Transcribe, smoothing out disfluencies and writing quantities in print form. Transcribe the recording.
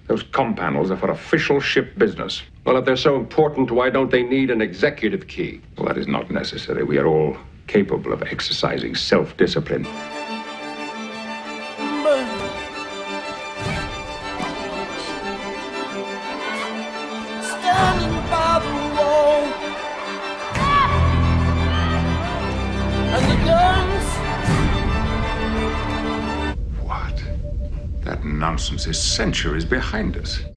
Those comm panels are for official ship business. Well, if they're so important, why don't they need an executive key? Well, that is not necessary. We are all capable of exercising self-discipline. Standing by the wall, and the guns. What? That nonsense is centuries behind us.